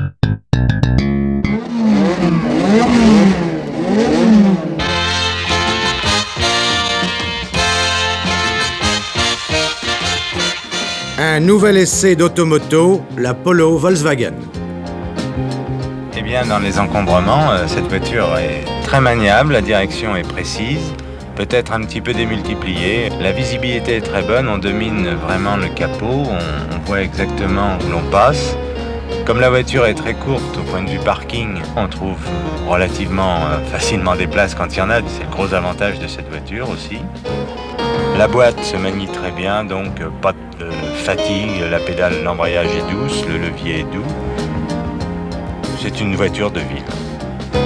Un nouvel essai d'automoto, la Polo Volkswagen. Eh bien, dans les encombrements, cette voiture est très maniable, la direction est précise, peut-être un petit peu démultipliée. La visibilité est très bonne, on domine vraiment le capot, on voit exactement où l'on passe. Comme la voiture est très courte au point de vue parking, on trouve relativement facilement des places quand il y en a, c'est le gros avantage de cette voiture aussi. La boîte se manie très bien, donc pas de fatigue, la pédale, l'embrayage est douce, le levier est doux. C'est une voiture de ville.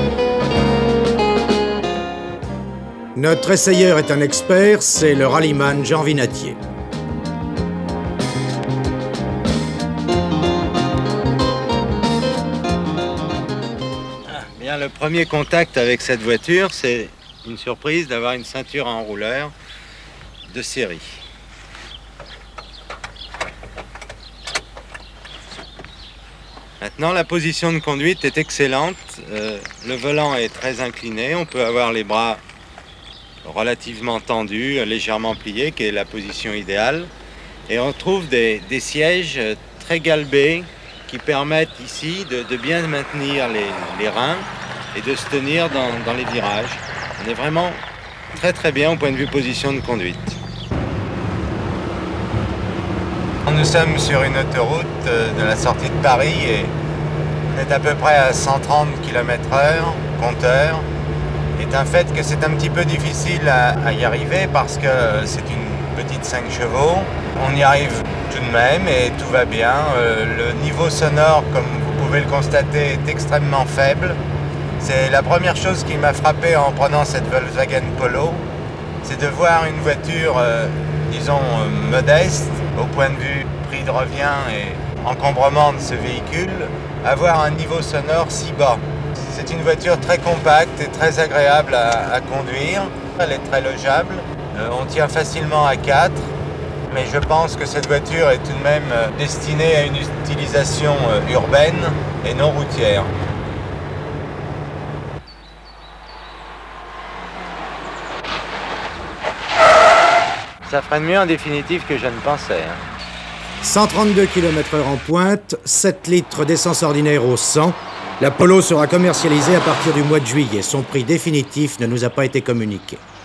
Notre essayeur est un expert, c'est le rallyman Jean Vinatier. Bien, le premier contact avec cette voiture, c'est une surprise d'avoir une ceinture à enrouleur de série. Maintenant, la position de conduite est excellente. Le volant est très incliné. On peut avoir les bras relativement tendus, légèrement pliés, qui est la position idéale. Et on trouve des sièges très galbés qui permettent ici de bien maintenir les reins et de se tenir dans les virages. On est vraiment très bien au point de vue position de conduite. Nous sommes sur une autoroute de la sortie de Paris et on est à peu près à 130 km/h, compteur. C'est un fait que c'est un petit peu difficile à y arriver parce que c'est une petite 5 chevaux. On y arrive tout de même et tout va bien. Le niveau sonore, comme vous pouvez le constater, est extrêmement faible. C'est la première chose qui m'a frappé en prenant cette Volkswagen Polo, c'est de voir une voiture, disons, modeste, au point de vue prix de revient et encombrement de ce véhicule, avoir un niveau sonore si bas. C'est une voiture très compacte et très agréable à conduire. Elle est très logeable. On tient facilement à 4, mais je pense que cette voiture est tout de même destinée à une utilisation urbaine et non routière. Ça freine mieux en définitive que je ne pensais. 132 km/h en pointe, 7 litres d'essence ordinaire au 100. La Polo sera commercialisée à partir du mois de juillet. Son prix définitif ne nous a pas été communiqué.